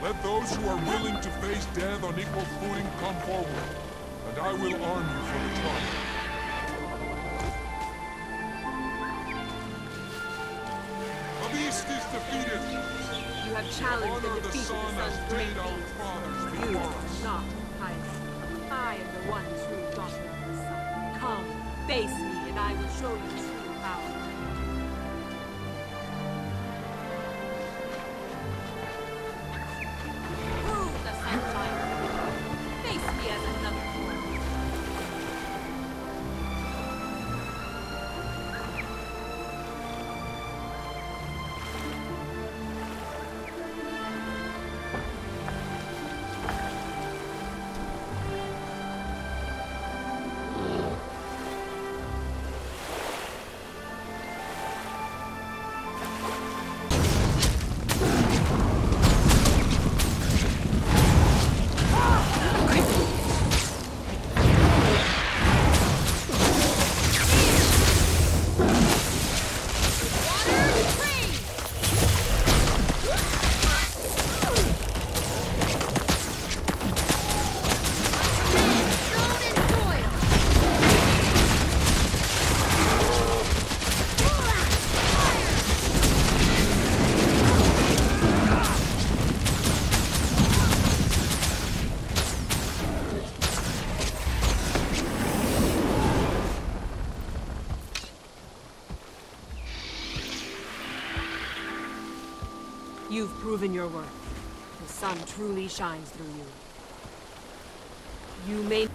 Let those who are willing to face death on equal footing come forward, and I will arm you for the trial. The beast is defeated! You have challenged and defeated the sun's great deeds. You, not Hyacinth. I am the one true daughter of the sun. Come, face me, and I will show you true power. Prove the sunshine. Face me as another form. You've proven your worth. The sun truly shines through you. You may...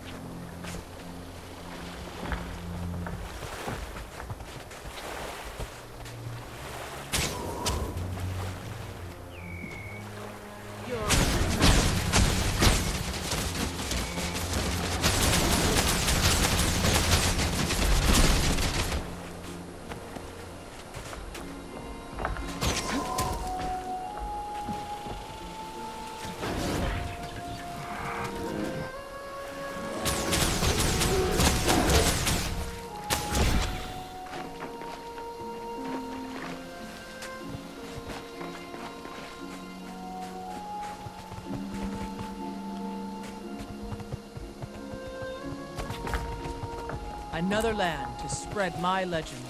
Another land to spread my legend.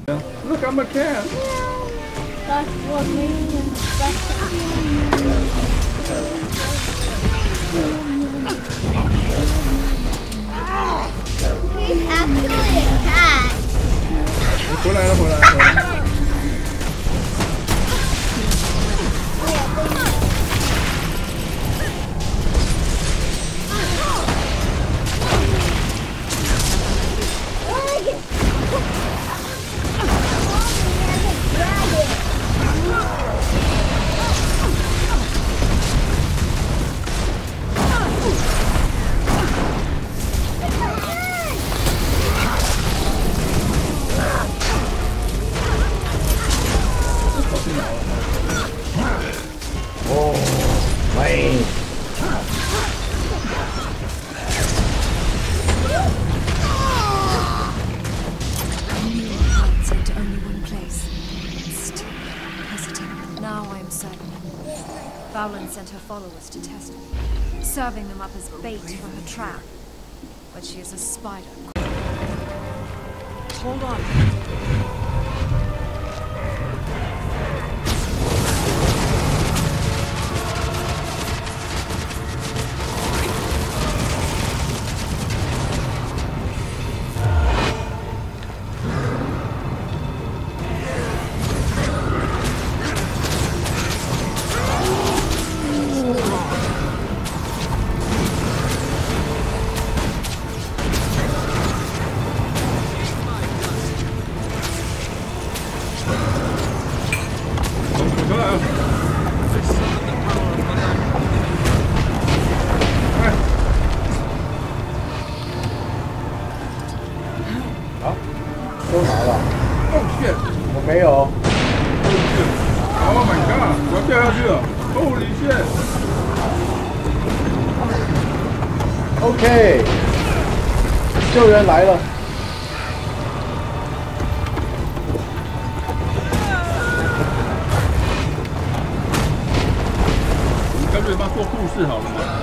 Look, I'm a cat. That's what made him special. He's actually a cat. 回来了，回来了。哦，喂！ Into only one place. Still hesitant. Now I am certain. Vowlin sent her followers to test me, serving them up as bait for her trap. But she is a spider. Hold on. 都拿了。Oh shit！ 我没有。Oh my god！ 我要掉下去了。Holy shit！OK， 救援来了。我们干脆帮他做护士好了吗？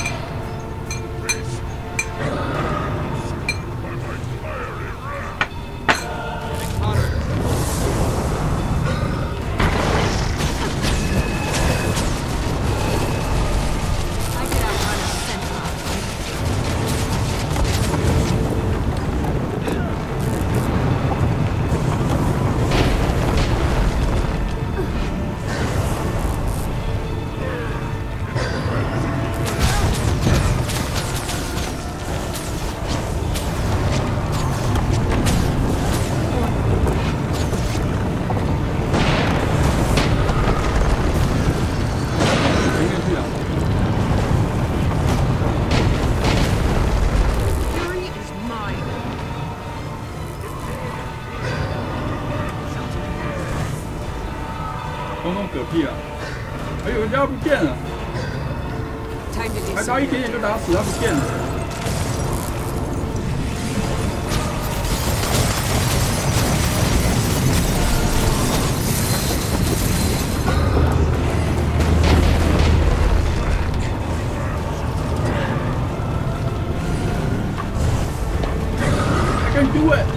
统统嗝屁了！哎呦，人家不见了，还差一点点就打死，他不见了。I can do it！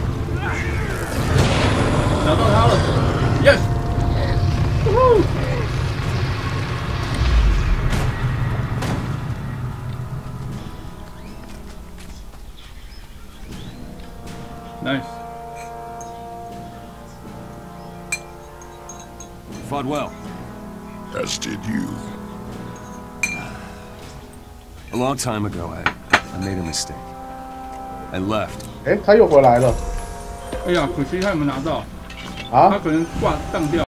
找到他了 ，Yes！ Nice. Fought well. As did you. A long time ago, I made a mistake. I left. 哎，他又回来了。哎呀，可惜他有没有拿到？啊，他可能挂当掉。